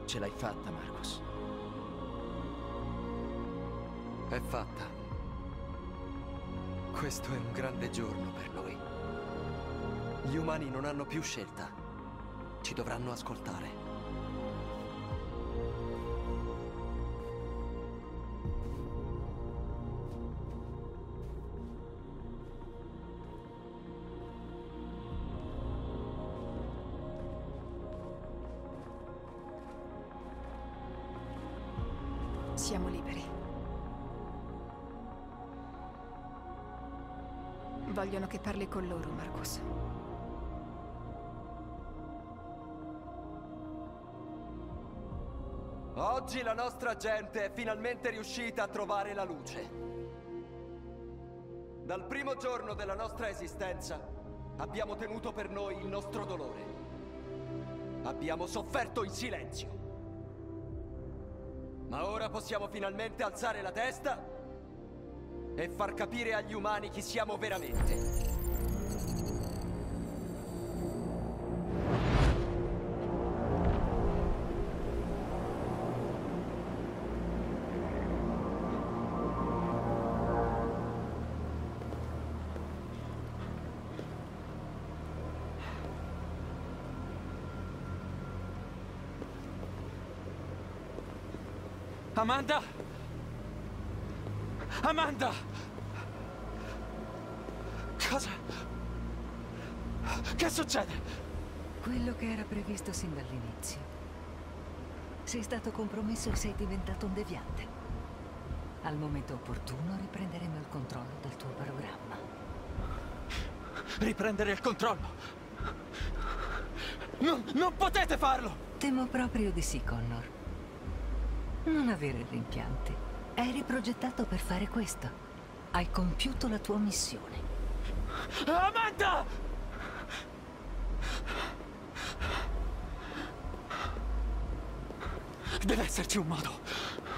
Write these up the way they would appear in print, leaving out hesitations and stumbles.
Ce l'hai fatta, Marcus. È fatta. Questo è un grande giorno per noi. Gli umani non hanno più scelta. Ci dovranno ascoltare. Siamo liberi. Vogliono che parli con loro, Marcus. Oggi la nostra gente è finalmente riuscita a trovare la luce. Dal primo giorno della nostra esistenza abbiamo tenuto per noi il nostro dolore. Abbiamo sofferto in silenzio. Ma ora possiamo finalmente alzare la testa e far capire agli umani chi siamo veramente. Amanda! Amanda! Cosa? Che succede? Quello che era previsto sin dall'inizio. Sei stato compromesso e sei diventato un deviante. Al momento opportuno riprenderemo il controllo del tuo programma. Riprendere il controllo? Non potete farlo! Temo proprio di sì, Connor. Non avere rimpianti. Eri progettato per fare questo. Hai compiuto la tua missione. Amanda! Deve esserci un modo.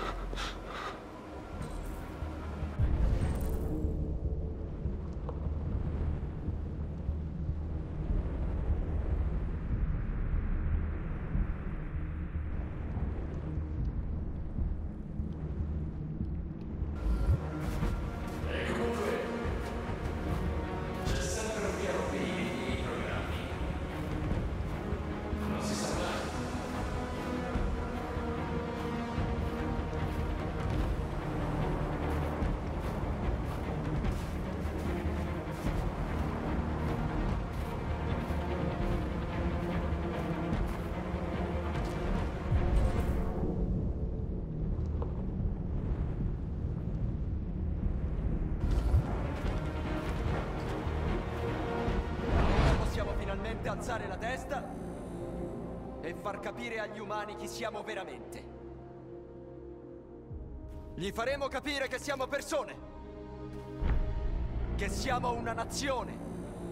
Alzare la testa e far capire agli umani chi siamo veramente. Gli faremo capire che siamo persone, che siamo una nazione.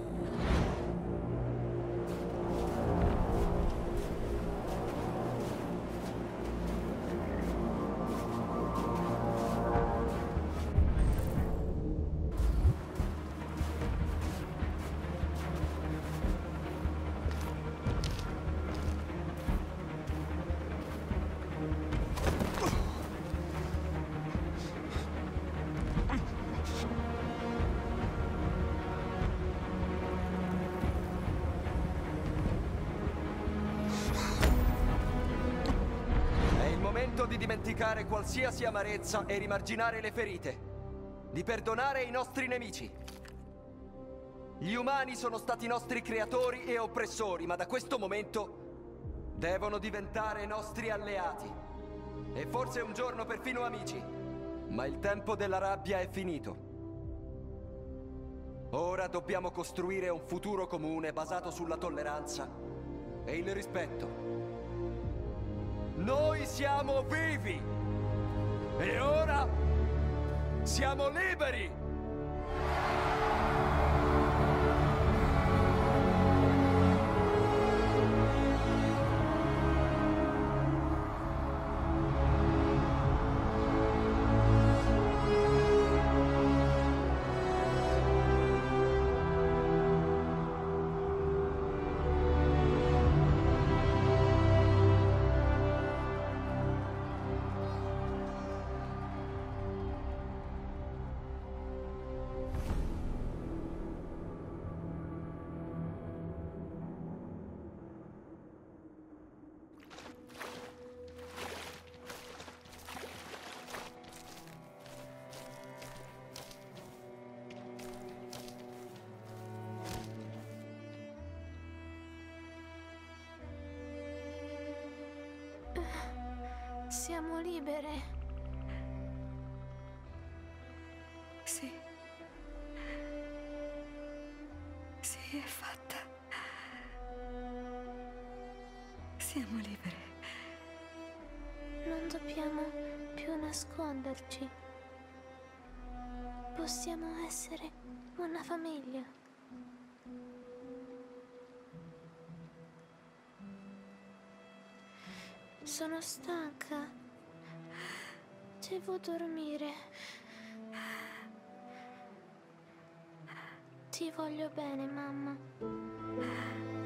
Di dimenticare qualsiasi amarezza e rimarginare le ferite, di perdonare i nostri nemici. Gli umani sono stati nostri creatori e oppressori, ma da questo momento devono diventare nostri alleati e forse un giorno perfino amici. Ma il tempo della rabbia è finito. Ora dobbiamo costruire un futuro comune basato sulla tolleranza e il rispetto. Noi siamo vivi! E ora siamo liberi! Siamo libere. Sì. Sì, è fatta. Siamo libere. Non dobbiamo più nasconderci. Possiamo essere una famiglia. Sono stanca. Devo dormire. Ti voglio bene, mamma.